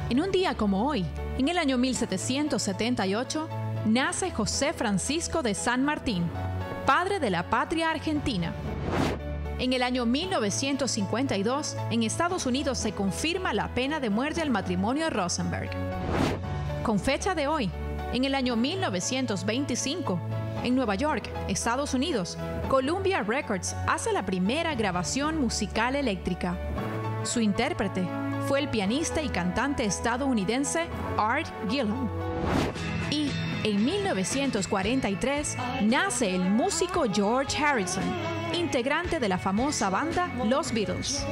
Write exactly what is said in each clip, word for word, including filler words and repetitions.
En un día como hoy, en el año mil setecientos setenta y ocho, nace José Francisco de San Martín, padre de la patria argentina. En el año mil novecientos cincuenta y dos, en Estados Unidos se confirma la pena de muerte al matrimonio Rosenberg. Con fecha de hoy, en el año mil novecientos veinticinco, en Nueva York, Estados Unidos, Columbia Records hace la primera grabación musical eléctrica. Su intérprete fue el pianista y cantante estadounidense Art Gillen. Y en mil novecientos cuarenta y tres nace el músico George Harrison, integrante de la famosa banda Los Beatles.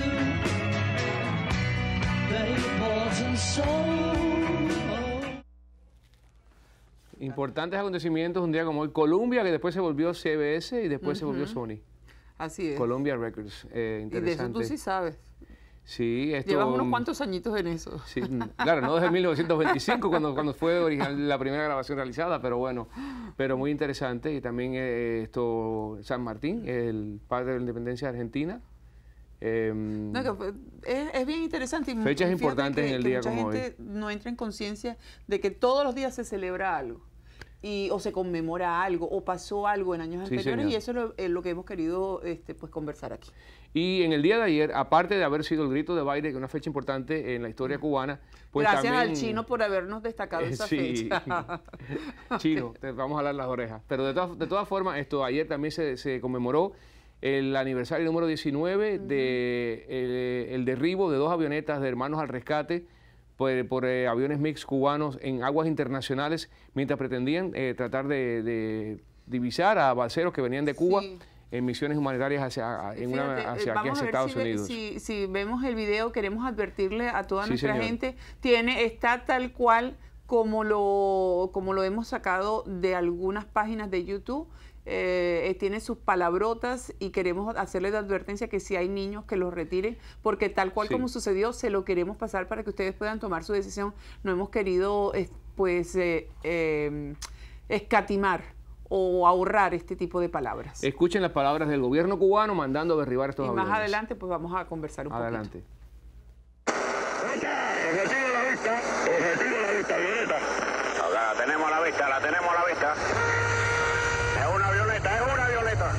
Importantes acontecimientos un día como hoy. Columbia, que después se volvió C B S y después uh-huh. se volvió Sony. Así es. Columbia Records. Eh, interesante. Y de eso tú sí sabes. Sí, esto... Llevas unos cuantos añitos en eso. Sí, claro, no desde mil novecientos veinticinco, cuando, cuando fue original, la primera grabación realizada, pero bueno, pero muy interesante. Y también eh, esto, San Martín, el padre de la independencia de Argentina. Eh, no, que es, es bien interesante. Y fechas importantes que, en el que día mucha como gente hoy. No entra en conciencia de que todos los días se celebra algo. Y, o se conmemora algo, o pasó algo en años sí, anteriores, señor. y eso es lo, es lo que hemos querido este, pues, conversar aquí. Y en el día de ayer, aparte de haber sido el grito de baile, que es una fecha importante en la historia cubana, pues gracias también, al Chino por habernos destacado esa sí, fecha. Chino, te vamos a hablar las orejas. Pero de todas, de todas formas, esto ayer también se, se conmemoró el aniversario número diecinueve uh-huh. de el, el derribo de dos avionetas de Hermanos al Rescate por, por eh, aviones mix cubanos en aguas internacionales, mientras pretendían eh, tratar de, de divisar a balseros que venían de Cuba sí. en misiones humanitarias hacia, en Fíjate, una, hacia aquí, hacia Estados si Unidos. Ve, si, si vemos el video, queremos advertirle a toda sí, nuestra señor. gente, tiene, está tal cual como lo, como lo hemos sacado de algunas páginas de YouTube. Eh, tiene sus palabrotas y queremos hacerle de advertencia que si hay niños que los retiren, porque tal cual sí. como sucedió, se lo queremos pasar para que ustedes puedan tomar su decisión. No hemos querido eh, pues eh, eh, escatimar o ahorrar este tipo de palabras. Escuchen las palabras del gobierno cubano mandando derribar estos y aviones. Y más adelante pues vamos a conversar un adelante. poquito. Objetivo a la vista, objetivo a la vista, avioneta. La tenemos a la vista, la tenemos a la vista. Es una avioneta, es una avioneta.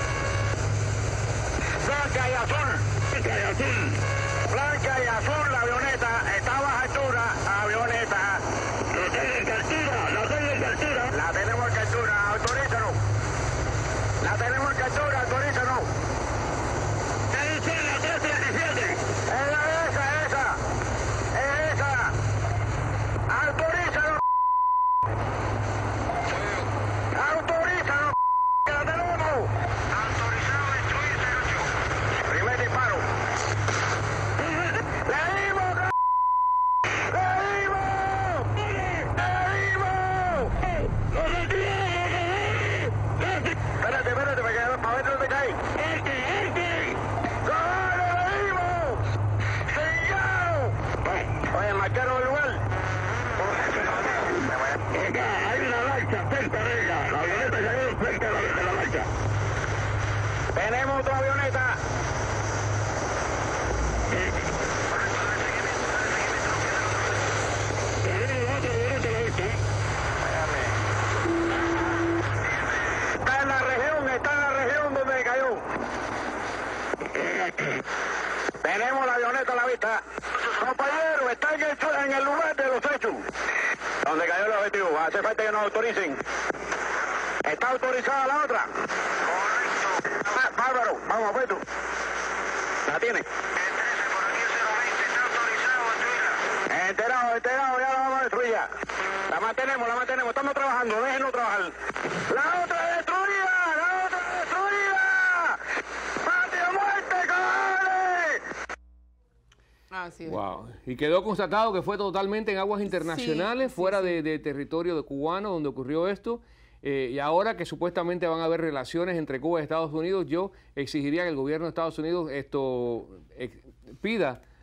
Blanca y azul. Blanca y azul. Blanca y azul, la avioneta está a baja altura, avioneta. La tengo en captura, la tengo en captura. La tenemos en captura, autorízanos. La tenemos en captura, autorízanos. ¿Qué dice la tres diecisiete? Es la esa, esa. Es esa. Autorízanos. Autorízanos. Que la tenemos. Autorizado a destruir cero ocho. Primer disparo. ¡Le dimos! ¡Le dimos! ¡Le dimos! ¡Lo retiramos! Espérate, espérate, me quedo para ver dónde caí. ¡Este, este! ¡Claro, le dimos! ¡Sigamos! Oye, marcaron el lugar. Acá hay una lancha frente a ella. La avioneta cayó frente a la, de la lancha. Tenemos otra avioneta. Tenemos otra avioneta a la vista. Está en la región, está en la región donde cayó. Tenemos la avioneta a la vista. Compañero, está en el, en el lugar de los hechos. Donde cayó el objetivo. Hace falta que nos autoricen. ¿Está autorizada la otra? Correcto. Ah, bárbaro, vamos a ver tú. ¿La tiene? El trece por aquí cero veinte, está autorizado a destruirla. Enterado, enterado, ya la vamos a destruir ya. La mantenemos, la mantenemos, estamos trabajando, déjenlo trabajar. ¡La otra destruida! ¡La otra destruida! ¡Patria muerte, cojones! Así es. Wow. Y quedó constatado que fue totalmente en aguas internacionales, sí, fuera sí, de, sí. de territorio de cubano donde ocurrió esto. Eh, y ahora que supuestamente van a haber relaciones entre Cuba y Estados Unidos, yo exigiría que el gobierno de Estados Unidos esto eh, pida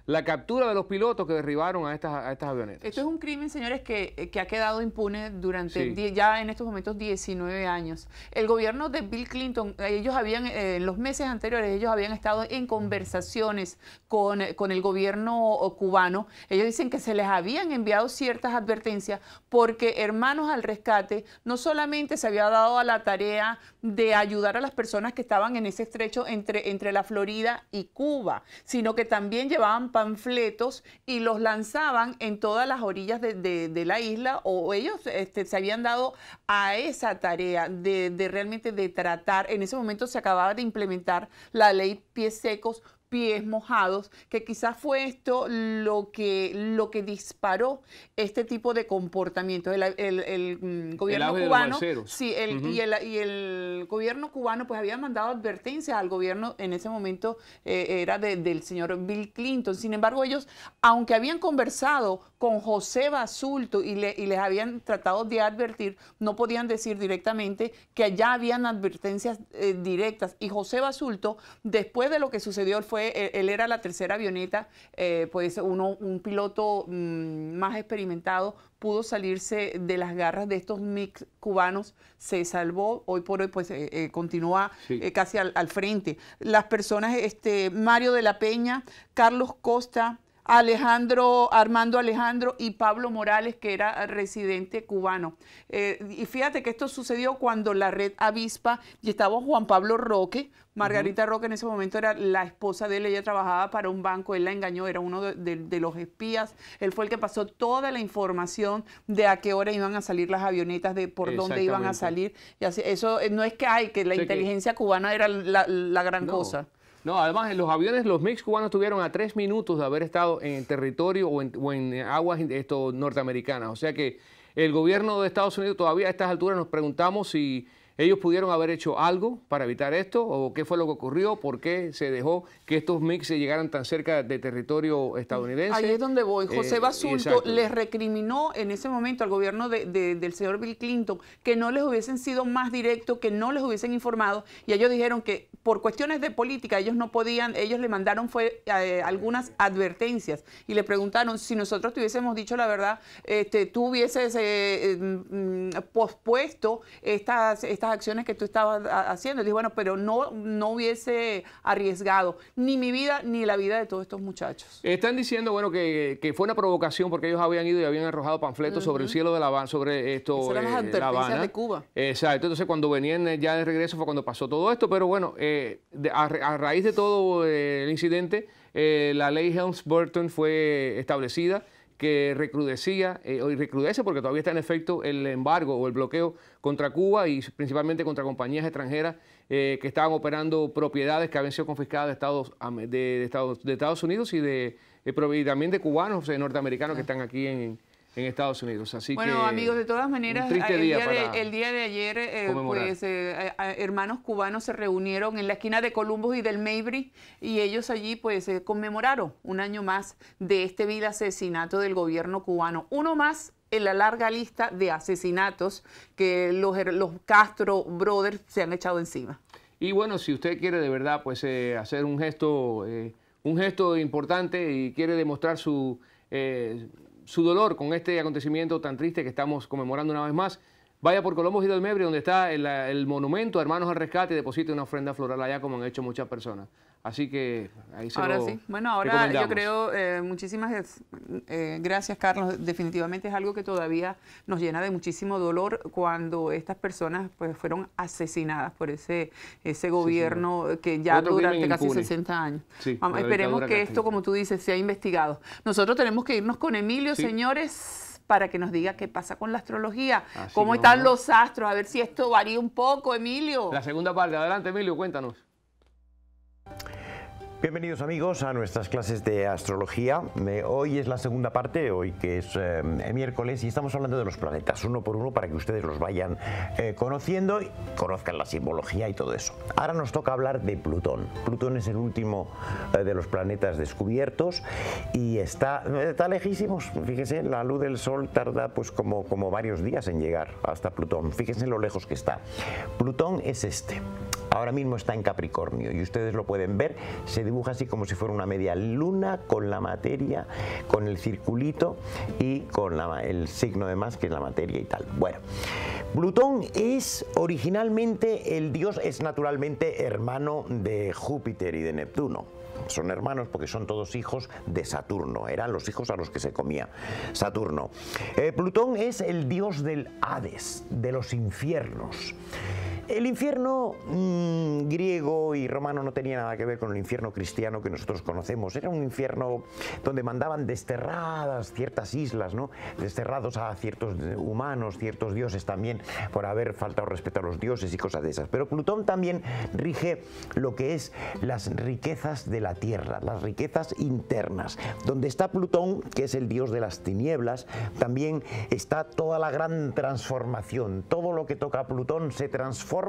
la captura de los pilotos que derribaron a estas, a estas avionetas. Esto es un crimen, señores, que, que ha quedado impune durante Sí. die, ya en estos momentos diecinueve años. El gobierno de Bill Clinton, ellos habían, eh, en los meses anteriores, ellos habían estado en conversaciones con, con el gobierno cubano. Ellos dicen que se les habían enviado ciertas advertencias porque Hermanos al Rescate no solamente se había dado a la tarea de ayudar a las personas que estaban en ese estrecho entre, entre la Florida y Cuba, sino que también llevaban panfletos y los lanzaban en todas las orillas de, de, de la isla, o ellos este, se habían dado a esa tarea de, de realmente de tratar. En ese momento se acababa de implementar la ley Pies Secos, Pies Mojados, que quizás fue esto lo que, lo que disparó este tipo de comportamiento. El, el, el gobierno el cubano, de los sí, el, uh-huh. y, el, y el gobierno cubano pues había mandado advertencias al gobierno, en ese momento eh, era de, del señor Bill Clinton. Sin embargo, ellos, aunque habían conversado con José Basulto y, le, y les habían tratado de advertir, no podían decir directamente que allá habían advertencias eh, directas. Y José Basulto, después de lo que sucedió, fue él era la tercera avioneta, eh, pues uno, un piloto mmm, más experimentado pudo salirse de las garras de estos MiG cubanos, se salvó, hoy por hoy pues eh, eh, continúa sí. eh, casi al, al frente. Las personas, este, Mario de la Peña, Carlos Costa, Alejandro, Armando Alejandro y Pablo Morales, que era residente cubano. Eh, y fíjate que esto sucedió cuando la red Avispa, y estaba Juan Pablo Roque, Margarita uh-huh. Roque en ese momento era la esposa de él, ella trabajaba para un banco, él la engañó, era uno de, de, de los espías, él fue el que pasó toda la información de a qué hora iban a salir las avionetas, de por dónde iban a salir. Y así, eso no es que hay, que la sé inteligencia que... cubana era la, la gran no. cosa. No, además los aviones, los MiG cubanos estuvieron a tres minutos de haber estado en territorio o en, o en aguas esto, norteamericanas. O sea que el gobierno de Estados Unidos todavía a estas alturas nos preguntamos si ellos pudieron haber hecho algo para evitar esto o qué fue lo que ocurrió, por qué se dejó que estos MiG se llegaran tan cerca de territorio estadounidense. Ahí es donde voy. José eh, Basulto exacto. les recriminó en ese momento al gobierno de, de, del señor Bill Clinton que no les hubiesen sido más directos, que no les hubiesen informado, y ellos dijeron que por cuestiones de política ellos no podían, ellos le mandaron fue eh, algunas advertencias y le preguntaron si nosotros te hubiésemos dicho la verdad, este, tú hubieses eh, eh, pospuesto estas, estas acciones que tú estabas haciendo. Y dije, bueno, pero no, no hubiese arriesgado ni mi vida ni la vida de todos estos muchachos. Están diciendo, bueno, que, que fue una provocación porque ellos habían ido y habían arrojado panfletos uh-huh. sobre el cielo de La Habana, sobre esto, Esas eran las advertencias La Habana. de Cuba. Exacto. Entonces, cuando venían ya de regreso fue cuando pasó todo esto, pero bueno, eh, de, a, a raíz de todo eh, el incidente, eh, la ley Helms-Burton fue establecida, que recrudecía, eh, y recrudece porque todavía está en efecto el embargo o el bloqueo contra Cuba y principalmente contra compañías extranjeras eh, que estaban operando propiedades que habían sido confiscadas de Estados, de, de Estados, de Estados Unidos y, de, y también de cubanos, eh, norteamericanos que están aquí en, en Estados Unidos. Así bueno, que, amigos, de todas maneras, el día, día de, el día de ayer, eh, pues, eh, hermanos cubanos se reunieron en la esquina de Columbus y del Maybury y ellos allí, pues, eh, conmemoraron un año más de este vil asesinato del gobierno cubano. Uno más en la larga lista de asesinatos que los, los Castro Brothers se han echado encima. Y bueno, si usted quiere de verdad, pues, eh, hacer un gesto, eh, un gesto importante y quiere demostrar su... Eh, su dolor con este acontecimiento tan triste que estamos conmemorando una vez más, vaya por Columbus y del Maybury, donde está el, el monumento a Hermanos al Rescate, y deposite una ofrenda floral allá, como han hecho muchas personas. Así que ahí se ahora lo sí. Bueno, ahora yo creo, eh, muchísimas eh, gracias, Carlos. Definitivamente es algo que todavía nos llena de muchísimo dolor cuando estas personas pues fueron asesinadas por ese, ese gobierno sí, que ya Otro durante casi impune. sesenta años. Sí, Vamos, esperemos que esto, como tú dices, sea investigado. Nosotros tenemos que irnos con Emilio, sí. señores, para que nos diga qué pasa con la astrología, Así cómo están vamos. los astros, a ver si esto varía un poco, Emilio. La segunda parte. Adelante, Emilio, cuéntanos. Bienvenidos amigos a nuestras clases de astrología. Eh, hoy es la segunda parte, hoy que es eh, miércoles, y estamos hablando de los planetas uno por uno para que ustedes los vayan eh, conociendo y conozcan la simbología y todo eso. Ahora nos toca hablar de Plutón. Plutón es el último eh, de los planetas descubiertos y está, está lejísimos. Fíjense, la luz del Sol tarda pues como, como varios días en llegar hasta Plutón. Fíjense lo lejos que está. Plutón es este. ahora mismo está en Capricornio y ustedes lo pueden ver, se dibuja así como si fuera una media luna con la materia, con el circulito y con la, el signo de más que es la materia y tal. Bueno, Plutón es originalmente el dios, es naturalmente hermano de Júpiter y de Neptuno. Son hermanos porque son todos hijos de Saturno, eran los hijos a los que se comía Saturno. Eh, Plutón es el dios del Hades, de los infiernos. El infierno mmm, griego y romano no tenía nada que ver con el infierno cristiano que nosotros conocemos. Era un infierno donde mandaban desterradas ciertas islas, ¿no? Desterrados a ciertos humanos, ciertos dioses también, por haber faltado respeto a los dioses y cosas de esas. Pero Plutón también rige lo que es las riquezas de la tierra, las riquezas internas. Donde está Plutón, que es el dios de las tinieblas, también está toda la gran transformación. Todo lo que toca a Plutón se transforma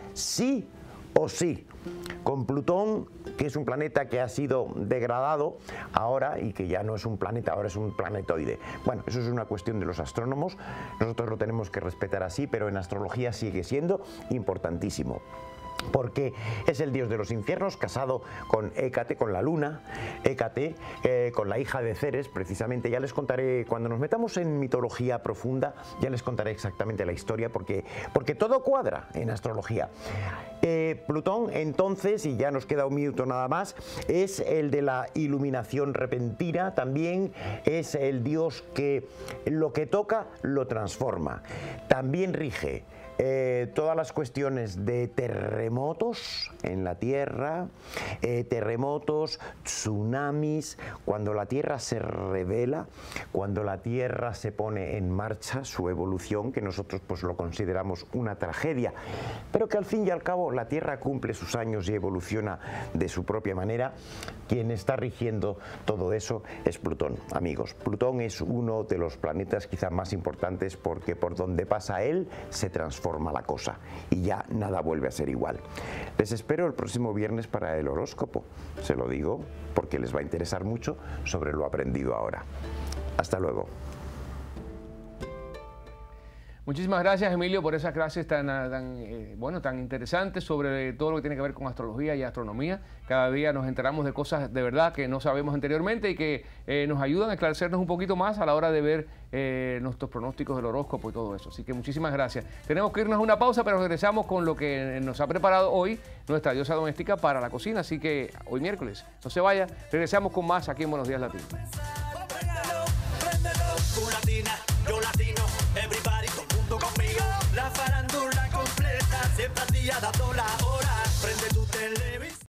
sí o sí. Con Plutón, que es un planeta que ha sido degradado ahora y que ya no es un planeta, ahora es un planetoide. Bueno, eso es una cuestión de los astrónomos, nosotros lo tenemos que respetar así, pero en astrología sigue siendo importantísimo. Porque es el dios de los infiernos, casado con Hécate, con la luna, Hécate, eh, con la hija de Ceres, precisamente. Ya les contaré, cuando nos metamos en mitología profunda, ya les contaré exactamente la historia, porque, porque todo cuadra en astrología. Eh, Plutón, entonces, y ya nos queda un minuto nada más, es el de la iluminación repentina, también es el dios que lo que toca lo transforma. También rige Eh, todas las cuestiones de terremotos en la Tierra, eh, terremotos, tsunamis, cuando la Tierra se revela, cuando la Tierra se pone en marcha, su evolución, que nosotros pues lo consideramos una tragedia, pero que al fin y al cabo la Tierra cumple sus años y evoluciona de su propia manera. Quien está rigiendo todo eso es Plutón, amigos. Plutón es uno de los planetas quizás más importantes porque por donde pasa él se transforma la cosa y ya nada vuelve a ser igual. Les espero el próximo viernes para el horóscopo. Se lo digo porque les va a interesar mucho sobre lo aprendido ahora. Hasta luego. Muchísimas gracias, Emilio, por esas clases tan, tan, eh, bueno, tan interesantes sobre todo lo que tiene que ver con astrología y astronomía. Cada día nos enteramos de cosas de verdad que no sabemos anteriormente y que eh, nos ayudan a esclarecernos un poquito más a la hora de ver eh, nuestros pronósticos del horóscopo y todo eso. Así que muchísimas gracias. Tenemos que irnos a una pausa, pero regresamos con lo que nos ha preparado hoy nuestra diosa doméstica para la cocina. Así que hoy miércoles, no se vaya, regresamos con más aquí en Buenos Días Latinos. La farándula completa, siempre a día dando la hora.